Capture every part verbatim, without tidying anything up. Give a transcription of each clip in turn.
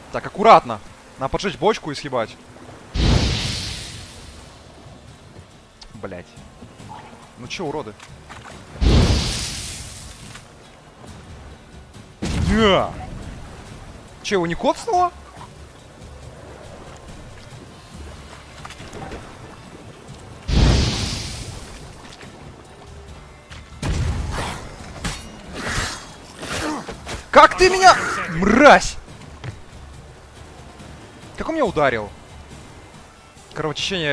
Так, аккуратно. Надо поджечь бочку и съебать. Блять. Ну чё, уроды? Да. Че, его не коцнуло? Как ты меня... Мразь! Как он меня ударил? Кровотечение...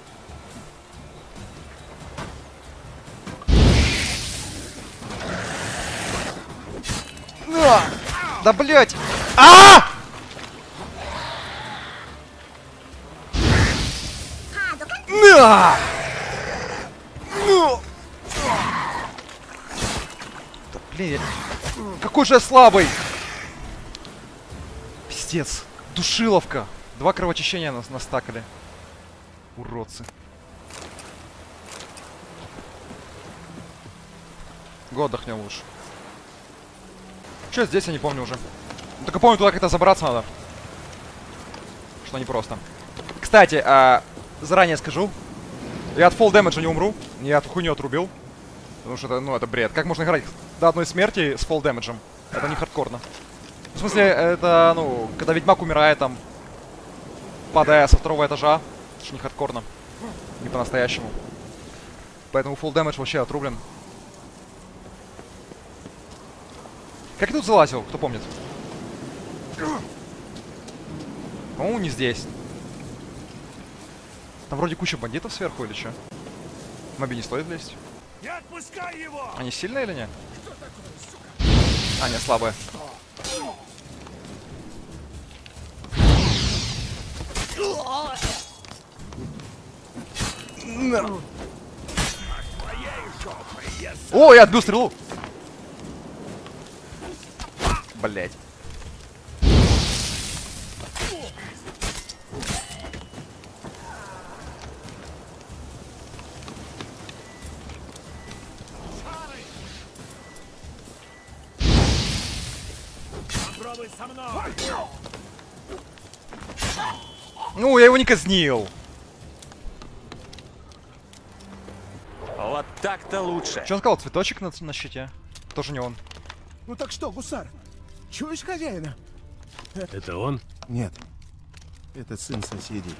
А! Да блять! А! На! Ну! Да блин, я... Какой же я слабый! Пиздец. Душиловка. Два кровотечения нас настакали. Уродцы. Го отдохнем лучше. Че здесь, я не помню уже. Только помню, туда как-то забраться надо. Что непросто. Кстати, а, заранее скажу. Я от фолл дэмэджа не умру. Я эту хуйню отрубил. Потому что это, ну, это бред. Как можно играть до одной смерти с фолл дэмэджем? Это не хардкорно. В смысле, это, ну, когда ведьмак умирает там, падая со второго этажа. Это же не хардкорно. Не по-настоящему. Поэтому фолл дэмэдж вообще отрублен. Как я тут залазил, кто помнит? По-моему, не здесь. Там вроде куча бандитов сверху или что? Моби не стоит лезть. Не отпускай его! Они сильные или нет? А, не, слабые. О, я отбил стрелу! Блять. Попробуй со мной! Ну, я его не казнил. Вот так-то лучше. Что он сказал? Цветочек на, на щите? Тоже не он. Ну так что, гусар? Чуешь хозяина? Это он? Нет. Это сын соседей.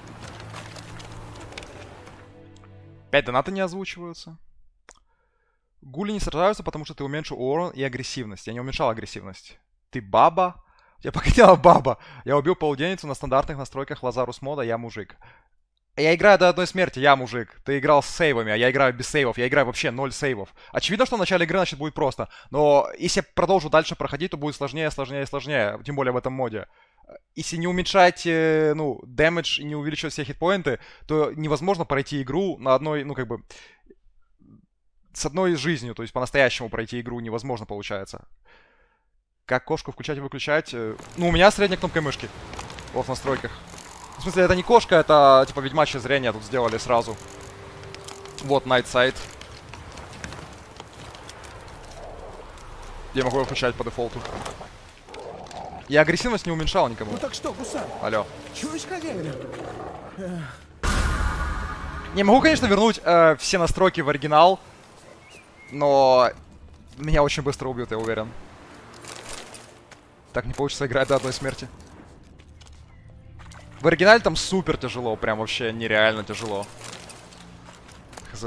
Опять донаты не озвучиваются. Гули не сражаются, потому что ты уменьшил урон и агрессивность. Я не уменьшал агрессивность. Ты баба? Я покатила баба. Я убил полуденницу на стандартных настройках Лазарус мода, я мужик. Я играю до одной смерти, я мужик. Ты играл с сейвами, а я играю без сейвов. Я играю вообще ноль сейвов. Очевидно, что в начале игры, значит, будет просто. Но если я продолжу дальше проходить, то будет сложнее, сложнее, сложнее. Тем более в этом моде. Если не уменьшать, ну, дэмэдж и не увеличивать все хитпоинты, то невозможно пройти игру на одной, ну, как бы... С одной жизнью, то есть по-настоящему пройти игру невозможно получается. Как кошку включать и выключать? Ну, у меня средняя кнопка мышки. Вот в настройках. В смысле, это не кошка, это типа ведьмачье зрение тут сделали сразу. Вот, Night Sight. Я могу его включать по дефолту. Я агрессивность не уменьшал никому. Ну так что, гусар? Алло. Чуешь хозяина? Не могу, конечно, вернуть э, все настройки в оригинал. Но меня очень быстро убьют, я уверен. Так не получится играть до одной смерти. В оригинале там супер тяжело, прям вообще нереально тяжело. Хз.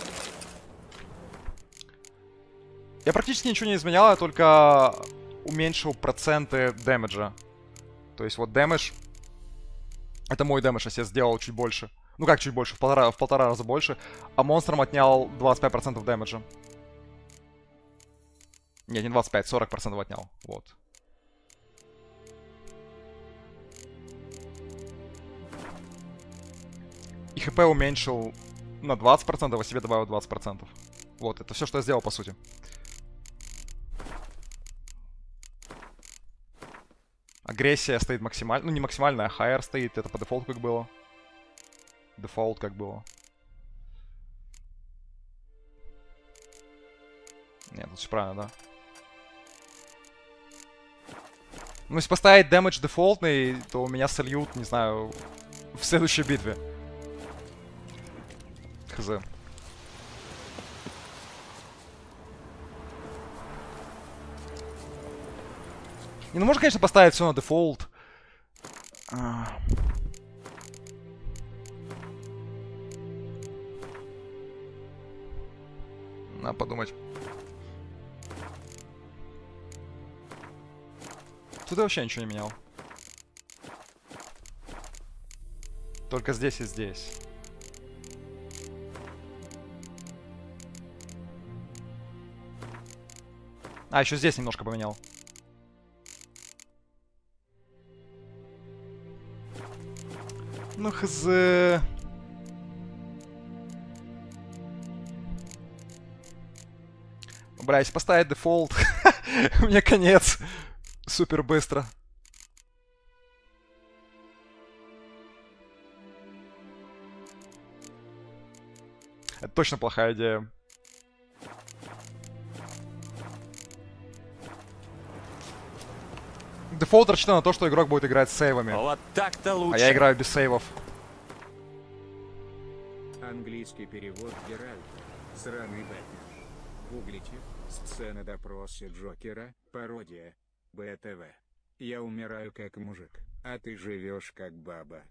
Я практически ничего не изменял, я только уменьшил проценты дэмэджа. То есть вот дэмэдж... Это мой дэмэдж, я себе сделал чуть больше. Ну как чуть больше, в полтора, в полтора раза больше. А монстрам отнял двадцать пять процентов дэмэджа. Нет, не двадцать пять, сорок процентов отнял. Вот. И хп уменьшил на двадцать процентов, а себе добавил двадцать процентов. Вот, это все, что я сделал, по сути. Агрессия стоит максимально. Ну, не максимальная, а хайер стоит. Это по дефолту как было. Дефолт как было. Нет, тут все правильно, да. Ну, если поставить дэмэдж дефолтный, то меня сольют, не знаю, в следующей битве. Хз. Не, ну можно, конечно, поставить все на дефолт. А. Надо подумать. Тут я вообще ничего не менял. Только здесь и здесь. А, еще здесь немножко поменял. Ну, хз. Бля, если поставить дефолт, мне конец. Супер быстро. Это точно плохая идея. Дефолт рассчитан на то, что игрок будет играть с сейвами. Вот так-то лучше. А я играю без сейвов. Английский перевод Геральт. Сраный Бэтмен. Гуглите. Сцена допроса Джокера. Пародия. БТВ. Я умираю как мужик, а ты живешь как баба.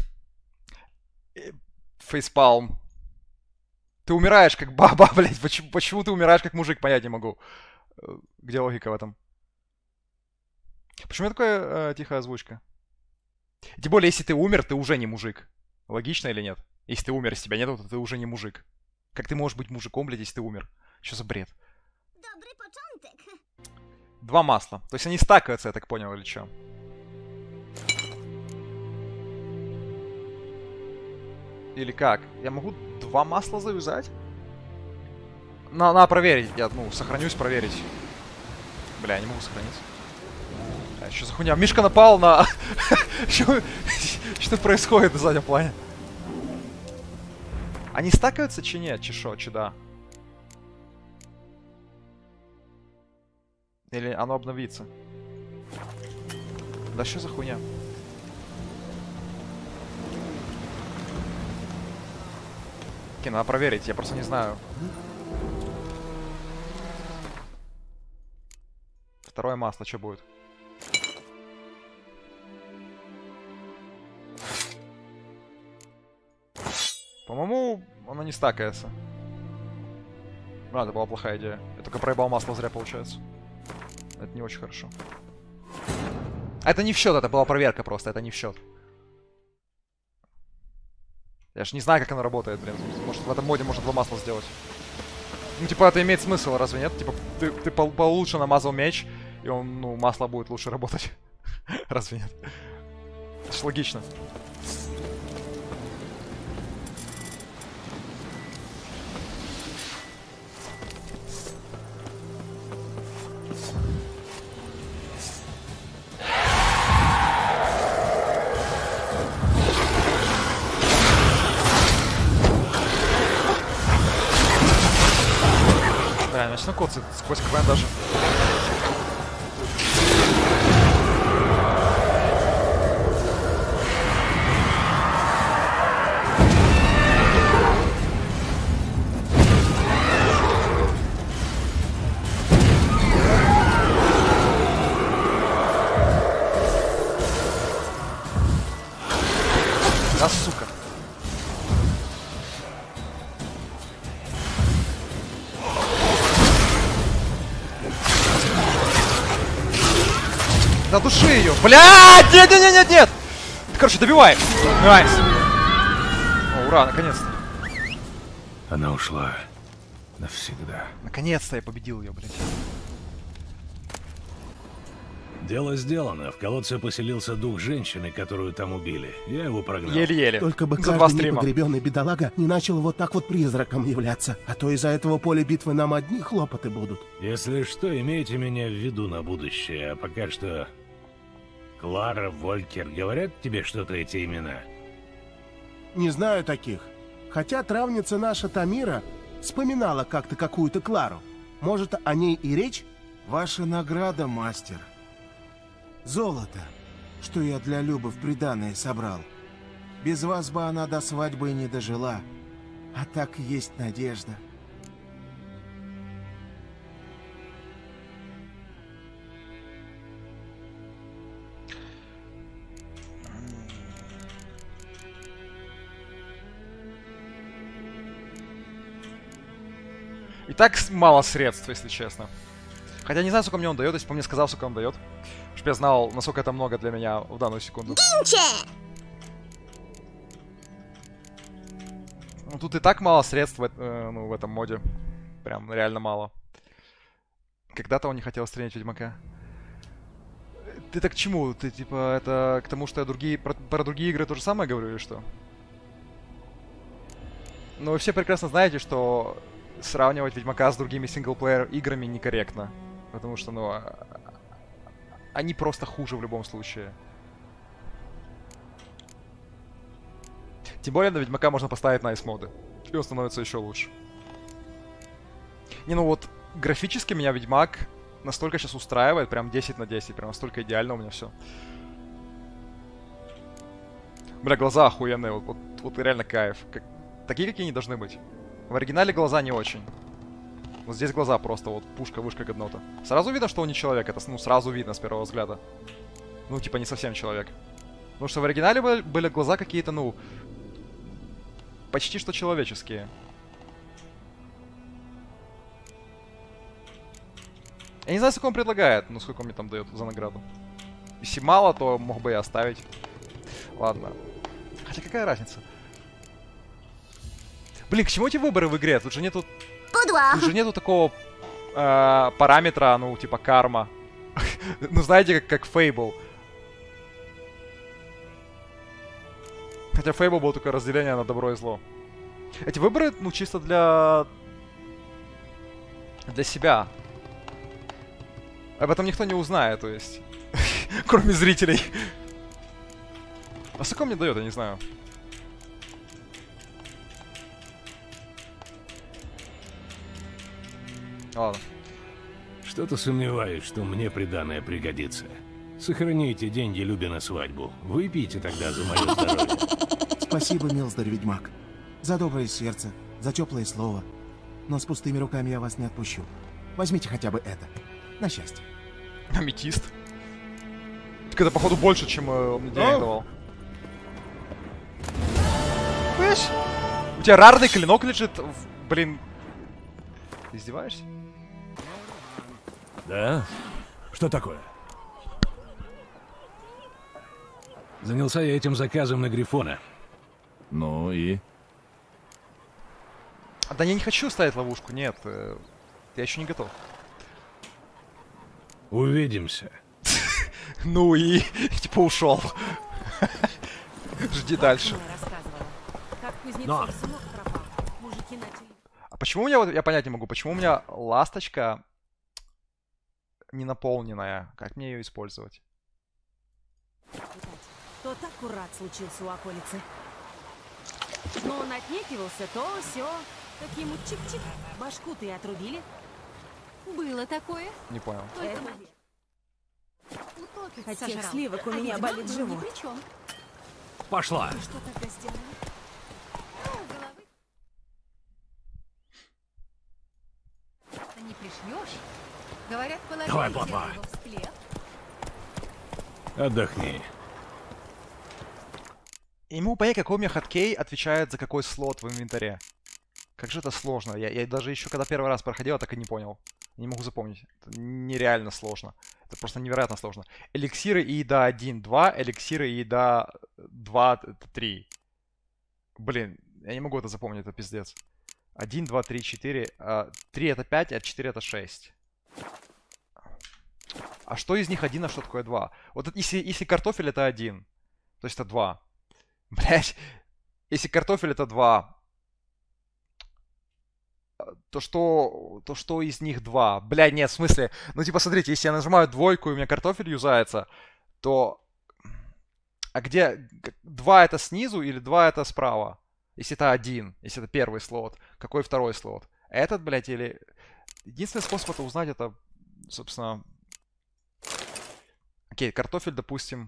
Фейспалм. Ты умираешь как баба, блядь. Почему, почему ты умираешь как мужик, понять не могу. Где логика в этом? Почему такая э, тихая озвучка? Тем более, если ты умер, ты уже не мужик. Логично или нет? Если ты умер, если тебя нет, то ты уже не мужик. Как ты можешь быть мужиком, блядь, если ты умер? Что за бред? Два масла. То есть они стакаются, я так понял, или что? Или как? Я могу два масла завязать? На, надо проверить. Я, ну, сохранюсь, проверить. Бля, я не могу сохраниться. А, что за хуйня? Мишка напал на... Что происходит на заднем плане? Они стакаются, чи нет? Чи шо, чи да? Или оно обновится? Да что за хуйня? Окей, надо проверить, я просто не знаю. Второе масло, что будет? По-моему, оно не стакается. А, это была плохая идея. Я только проебал масло зря, получается. Это не очень хорошо. Это не в счет, это была проверка просто, это не в счет. Я ж не знаю, как оно работает, блин. Может, в этом моде можно два масла сделать. Ну, типа, это имеет смысл, разве нет? Типа, ты, ты пол получше намазал меч, и он, ну, масло будет лучше работать. Разве нет? Это ж логично. Да, начну коцать сквозь КВН даже. Да, сука. Задуши ее. Блядь! Нет, нет, нет, нет, нет! Короче, добивай. Найс. О, ура, наконец-то. Она ушла навсегда. Наконец-то я победил ее, блядь. Дело сделано. В колодце поселился дух женщины, которую там убили. Я его прогнал. Еле-еле. Только бы За два каждый стрима. непогребенный бедолага не начал вот так вот призраком являться. А то из-за этого поля битвы нам одни хлопоты будут. Если что, имейте меня в виду на будущее. А пока что... Клара, Волькер, говорят тебе что-то эти имена? Не знаю таких. Хотя травница наша Тамира вспоминала как-то какую-то Клару. Может, о ней и речь? Ваша награда, мастер. Золото, что я для Любы в приданое собрал. Без вас бы она до свадьбы и не дожила. А так есть надежда. И так мало средств, если честно. Хотя не знаю, сколько мне он дает, если бы он мне сказал, сколько он дает. Чтобы я знал, насколько это много для меня в данную секунду. Ну, тут и так мало средств в, э, ну, в этом моде. Прям реально мало. Когда-то он не хотел стрелять Ведьмака. Ты так к чему? Ты типа это к тому, что я другие про, про другие игры то же самое говорю или что? Ну вы все прекрасно знаете, что сравнивать Ведьмака с другими синглплеер играми некорректно. Потому что, ну, они просто хуже в любом случае. Тем более на Ведьмака можно поставить найс моды. И он становится еще лучше. Не, ну вот, графически меня Ведьмак настолько сейчас устраивает, прям десять на десять, прям настолько идеально у меня все. Бля, глаза охуенные, вот, вот, вот реально кайф. Как, такие, какие они должны быть. В оригинале глаза не очень. Вот здесь глаза просто вот пушка-вышка годнота. Сразу видно, что он не человек, это ну сразу видно с первого взгляда. Ну, типа не совсем человек. Потому что в оригинале были, были глаза какие-то, ну, почти что человеческие. Я не знаю, сколько он предлагает, ну сколько он мне там дает за награду. Если мало, то мог бы и оставить. Ладно. Хотя какая разница? Блин, к чему эти выборы в игре? Тут же нету... Тут же нету такого э, параметра, ну, типа карма. Ну, знаете, как, как Fable. Хотя Fable было только разделение на добро и зло. Эти выборы, ну, чисто для... Для себя. Об этом никто не узнает, то есть. Кроме зрителей. А сколько мне дает, я не знаю. Ладно. Что-то сомневаюсь, что мне приданое пригодится. Сохраните деньги Любе на свадьбу. Выпейте тогда за мое здоровье. Спасибо, милздарь Ведьмак. За доброе сердце, за теплое слово. Но с пустыми руками я вас не отпущу. Возьмите хотя бы это. На счастье. Аметист. Так это, походу, больше, чем э, он мне денег давал. Слышь? У тебя рарный клинок лежит в... Блин. Ты издеваешься? Да? Что такое? Занялся я этим заказом на Грифона. Ну и? Да я не хочу ставить ловушку, нет. э, Я еще не готов. Увидимся. Ну и... Типа ушел. Жди дальше. Но. А почему у меня, вот я понять не могу, почему у меня ласточка не наполненная? Как мне ее использовать? Тот аккурат случился у околицы. Но он отнекивался, то все. Так ему чик-чик, башку-то и отрубили. Было такое. Не понял. Это... От тех сливок у меня болит живот. Пошла. Что тогда сделали? Не пришьешь? Говорят, положили Давай, плотва. его в склеп. Отдохни. Я не могу понять, какой у меня хоткей отвечает за какой слот в инвентаре. Как же это сложно. Я, я даже еще когда первый раз проходил, так и не понял. Не могу запомнить. Это нереально сложно. Это просто невероятно сложно. Эликсиры и еда один, два. Эликсиры и еда два, три. Блин, я не могу это запомнить, это пиздец. один, два, три, четыре. три это пять, а четыре это шесть. А что из них один, а что такое два? Вот это, если, если картофель это один, то есть это два. Блять, если картофель это два, то что, то что из них два? Бля, нет, в смысле, ну типа смотрите, если я нажимаю двойку и у меня картофель юзается, то... А где... два это снизу или два это справа? Если это один, если это первый слот, какой второй слот? Этот, блядь, или... Единственный способ это узнать, это, собственно... Окей, картофель, допустим.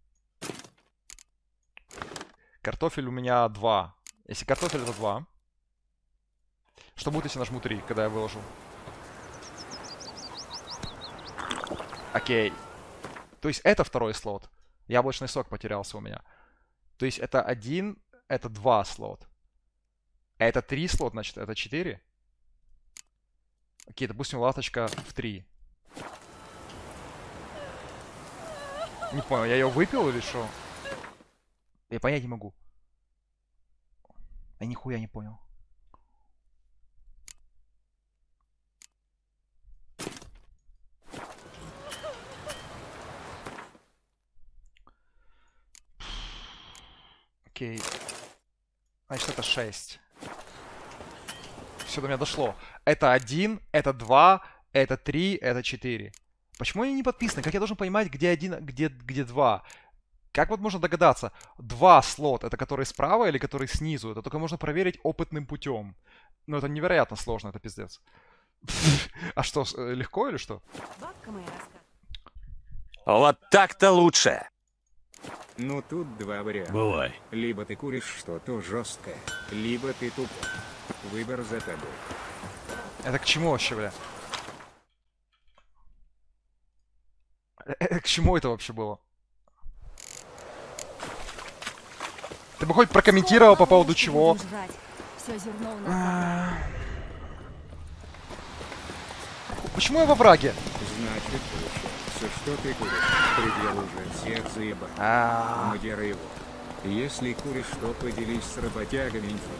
Картофель у меня два. Если картофель это два. Что будет, если нажму три, когда я выложу? Окей. То есть это второй слот. Яблочный сок потерялся у меня. То есть это один, это два слот. Это три слот, значит, это четыре. Окей, допустим, ласточка в три. Не понял, я ее выпил или что? Я понять не могу. Я нихуя не понял. Окей. Значит, это шесть. Все до меня дошло. Это один, это два, это три, это четыре. Почему они не подписаны? Как я должен понимать, где один, где, где два? Как вот можно догадаться? Два слот, это который справа или который снизу? Это только можно проверить опытным путем. Ну, это невероятно сложно, это пиздец. А что, легко или что? Вот так-то лучше. Ну, тут два варианта. Бывай. Либо ты куришь что-то жесткое, либо ты тупой. Выбор за тобой. Это к чему вообще, бля? К чему это вообще было? Ты бы хоть прокомментировал по поводу чего? Почему я во враге? Значит, получается, что ты куришь. Предел уже всех заебал. Мадера его. Если куришь, то поделись с работягами инфой.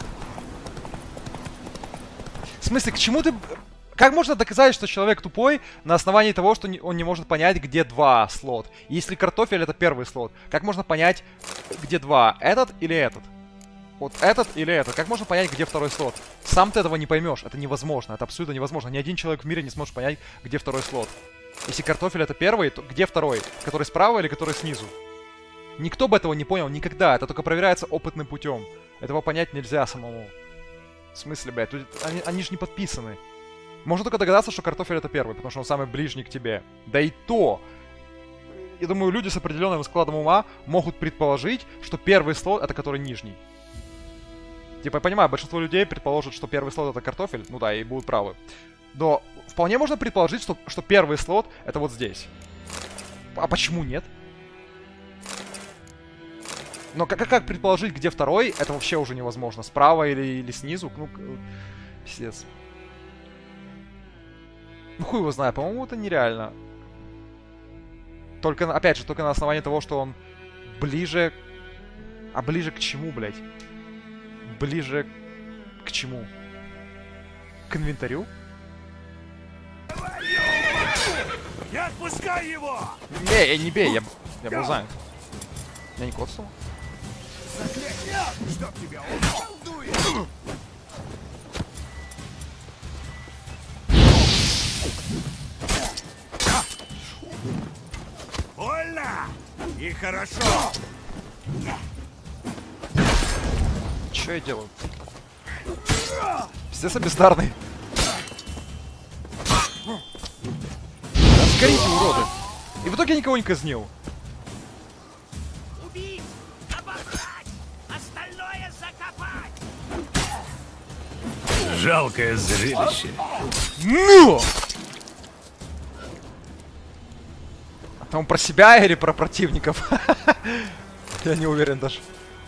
В смысле, к чему ты... Как можно доказать, что человек тупой на основании того, что он не может понять, где два слот? Если картофель это первый слот, как можно понять, где два? Этот или этот? Вот этот или этот? Как можно понять, где второй слот? Сам ты этого не поймешь. Это невозможно. Это абсолютно невозможно. Ни один человек в мире не сможет понять, где второй слот. Если картофель это первый, то где второй? Который справа или который снизу? Никто бы этого не понял никогда. Это только проверяется опытным путем. Этого понять нельзя самому. В смысле, блядь? Тут они, они же не подписаны. Можно только догадаться, что картофель это первый, потому что он самый ближний к тебе. Да и то... Я думаю, люди с определенным складом ума могут предположить, что первый слот это который нижний. Типа, я понимаю, большинство людей предположат, что первый слот это картофель. Ну да, и будут правы. Но вполне можно предположить, что, что первый слот это вот здесь. А почему нет? Но как, как предположить, где второй, это вообще уже невозможно. Справа или, или снизу? Ну, пиздец. Ну хуй его знает, по-моему, это нереально. Только, опять же, только на основании того, что он ближе... А ближе к чему, блядь? Ближе к чему? К инвентарю? Не отпускай его! Не, я не бей, я, я был занят. Я не коцнул. Чтоб тебя он... Больно! И хорошо! Чё я делаю? Пиздец, бездарный. Да сгорите, уроды! И в итоге я никого не казнил. Убить! Ободрать! Остальное закопать! Жалкое зрелище. Ну! А он про себя или про противников? Я не уверен даже.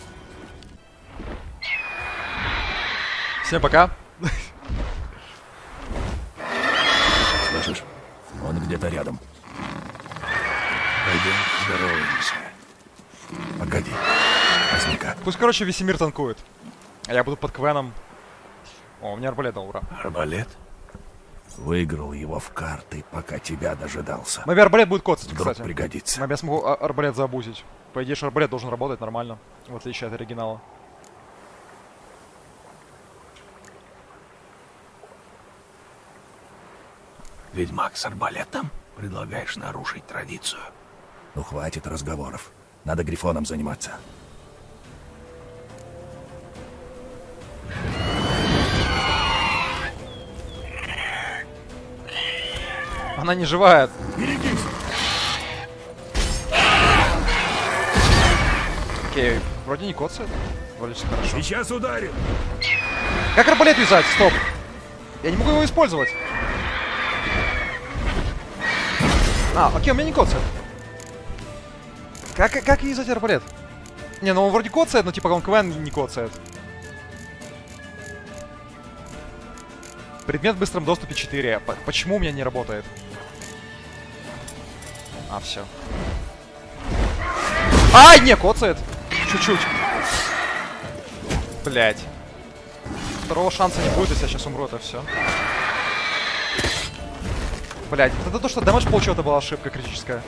Всем пока. Слышишь? Он где-то рядом. Пойдем здороваемся. Погоди. Возьми-ка. Пусть, короче, весь мир танкует. А я буду под квеном. О, у меня арбалет, ура. Арбалет? Выиграл его в карты, пока тебя дожидался. Моби арбалет будет коцать, Вдруг кстати. пригодится. Моби я смогу а- арбалет заабузить. По идее, арбалет должен работать нормально. В отличие от оригинала. Ведьмак с арбалетом? Предлагаешь нарушить традицию? Ну хватит разговоров. Надо грифоном заниматься. Она не живая. Окей, вроде не коцает. Вроде все хорошо. Сейчас ударит. Как арбалет юзать? Стоп. Я не могу его использовать. А, окей, у меня не коцает. Как, как юзать арбалет? Не, ну он вроде коцает, но типа он КВН не коцает. Предмет в быстром доступе четыре. Почему у меня не работает? А, все. Ай, не, коцает. Чуть-чуть. Блять. Второго шанса не будет, если я сейчас умру, это все. Блять, это то, что дэмэдж получил, это была ошибка критическая.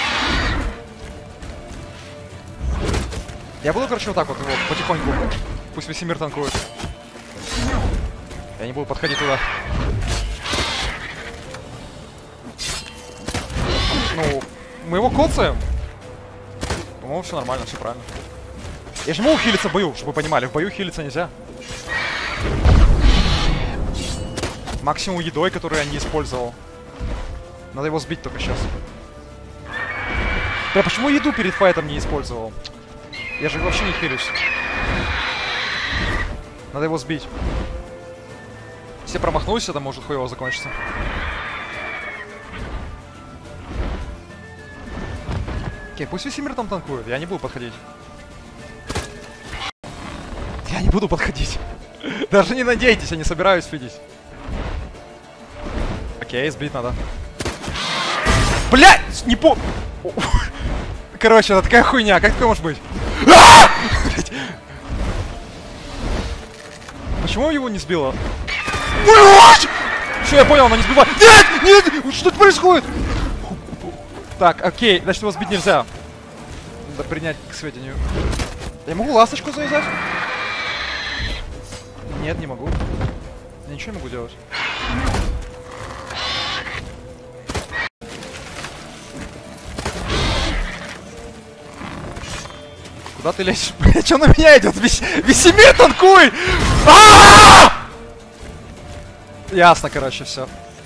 Я буду, короче, вот так вот его потихоньку. Пусть весь мир танкует. Я не буду подходить туда. Ну, мы его коцаем. По-моему, все нормально, все правильно. Я же могу хилиться в бою, чтобы вы понимали. В бою хилиться нельзя. Максимум едой, которую я не использовал. Надо его сбить только сейчас. Бля, почему еду перед файтом не использовал? Я же вообще не хилюсь. Надо его сбить. Если я промахнулся, это может хуево закончиться. Окей, пусть весь мир там танкует. Я не буду подходить. Я не буду подходить. Даже не надейтесь, я не собираюсь видеть. Окей, сбить надо. Блядь! Не по... Короче, это такая хуйня. Как такое может быть? Почему его не сбило? Все, я понял, она не сбивает. Нет! Нет! Что это происходит? Так, окей, значит его сбить нельзя. Надо принять к сведению. Я могу ласточку завязать? Нет, не могу. Я ничего не могу делать. Куда ты лезешь? Блять, что на меня идет? Весь, весь мир танкуй! А-а-а! Ясно, короче, все.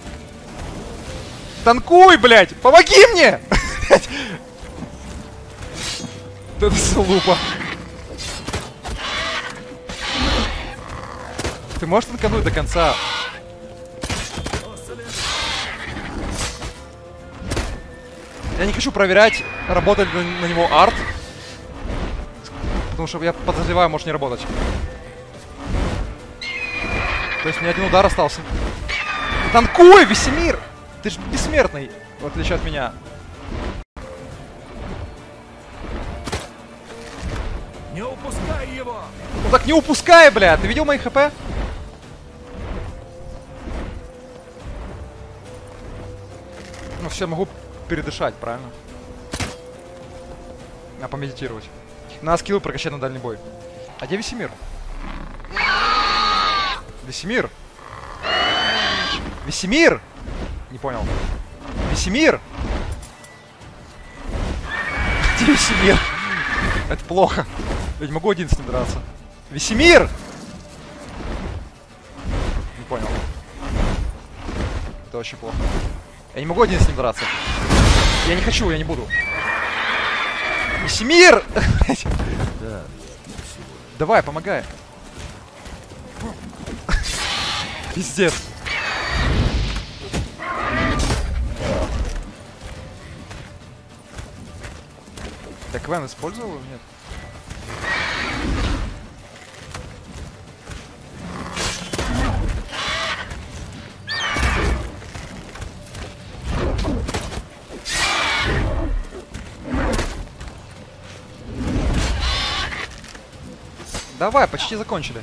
Танкуй, блядь! Помоги мне! Это слупа. Ты можешь танкануть до конца? Я не хочу проверять, работает ли на него арт. Потому что я подозреваю, может не работать. То есть у меня один удар остался. Танкуй, Весемир! Ты же бессмертный, в отличие от меня. Не упускай его! Ну так не упускай, бля! Ты видел мои хп? Ну все, могу передышать, правильно? А помедитировать. Надо скиллы прокачать на дальний бой. А где Весемир? Весемир! Весемир! Не понял. Весемир! Где Весемир? Это плохо. Я не могу один с ним драться. Весемир! Не понял. Это очень плохо. Я не могу один с ним драться. Я не хочу, я не буду. Весемир! Да. Давай, помогай. Пиздец. Так, Вен использовал его? Нет. Давай, почти закончили.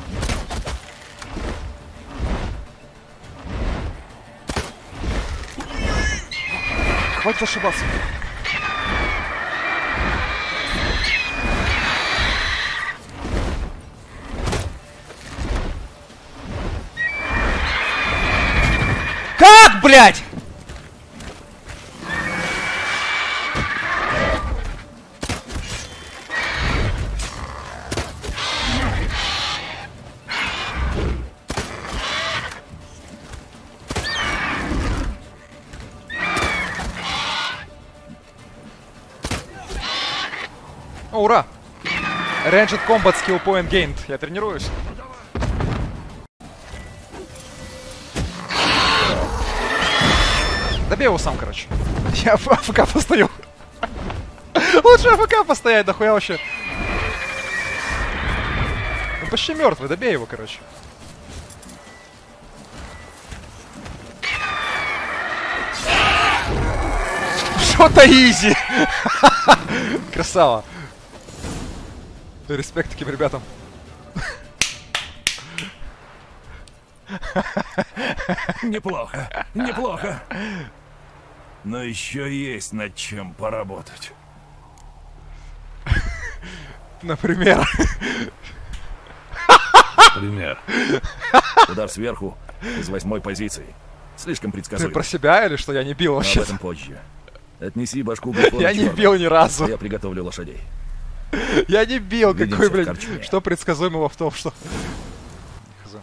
Хватит ошибаться. Как, блядь? О, ура! Ranged Combat Skill Point Gained. Я тренируюсь. Добей его сам, короче. Я в АФК постою. Лучше АФК постоять, нахуя вообще. Он почти мертвый, добей его, короче. Что-то изи. Красава. Респект таким ребятам. Неплохо, неплохо. Но еще есть над чем поработать. Например. Пример. Удар сверху из восьмой позиции. Слишком Ты предсказуемо. про себя или что? Я не бил Но вообще. об этом позже. Отнеси башку Грифона Я не черным. бил ни разу. Я приготовлю лошадей. Я не бил. Увидимся Какой, в блядь, корчме. что предсказуемого в том, что... Хз.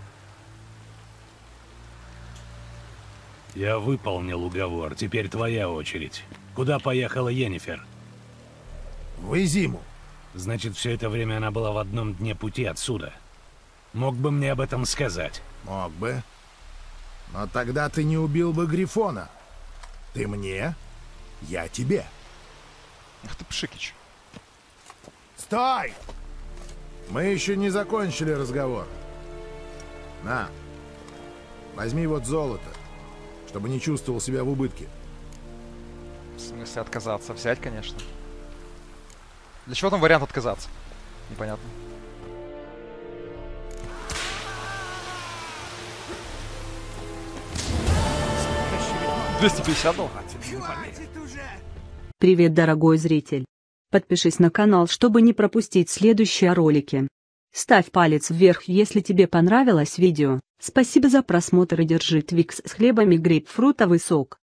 Я выполнил уговор, теперь твоя очередь. Куда поехала Йеннифер? В Изиму. Значит, все это время она была в одном дне пути отсюда. Мог бы мне об этом сказать? Мог бы. Но тогда ты не убил бы Грифона. Ты мне, я тебе. Ах ты, Пшикич. Стой! Мы еще не закончили разговор. На, возьми вот золото, чтобы не чувствовал себя в убытке. В смысле отказаться? Взять, конечно. Для чего там вариант отказаться? Непонятно. двести пятьдесят долларов. Привет, дорогой зритель. Подпишись на канал, чтобы не пропустить следующие ролики. Ставь палец вверх, если тебе понравилось видео. Спасибо за просмотр и держи Твикс с хлебами грейпфрутовый сок.